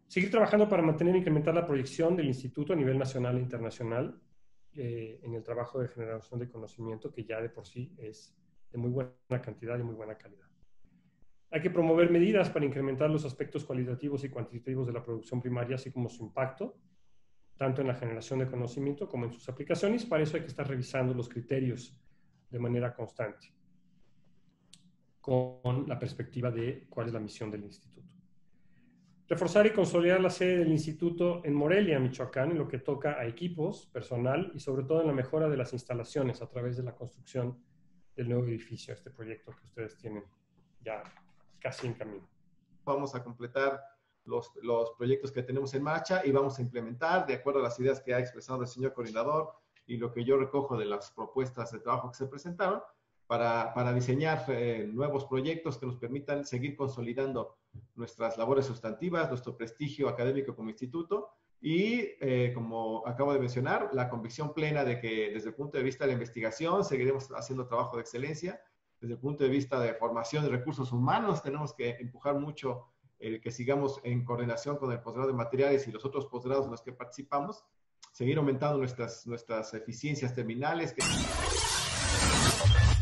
Seguir trabajando para mantener e incrementar la proyección del instituto a nivel nacional e internacional en el trabajo de generación de conocimiento, que ya de por sí es de muy buena cantidad y muy buena calidad. Hay que promover medidas para incrementar los aspectos cualitativos y cuantitativos de la producción primaria, así como su impacto, tanto en la generación de conocimiento como en sus aplicaciones. Para eso hay que estar revisando los criterios de manera constante, con la perspectiva de cuál es la misión del instituto. Reforzar y consolidar la sede del instituto en Morelia, Michoacán, en lo que toca a equipos, personal y sobre todo en la mejora de las instalaciones a través de la construcción del nuevo edificio, este proyecto que ustedes tienen ya casi en camino. Vamos a completar los proyectos que tenemos en marcha y vamos a implementar de acuerdo a las ideas que ha expresado el señor coordinador y lo que yo recojo de las propuestas de trabajo que se presentaron para diseñar nuevos proyectos que nos permitan seguir consolidando nuestras labores sustantivas, nuestro prestigio académico como instituto y, como acabo de mencionar, la convicción plena de que desde el punto de vista de la investigación seguiremos haciendo trabajo de excelencia. Desde el punto de vista de formación de recursos humanos, tenemos que empujar mucho el que sigamos en coordinación con el posgrado de materiales y los otros posgrados en los que participamos, seguir aumentando nuestras eficiencias terminales.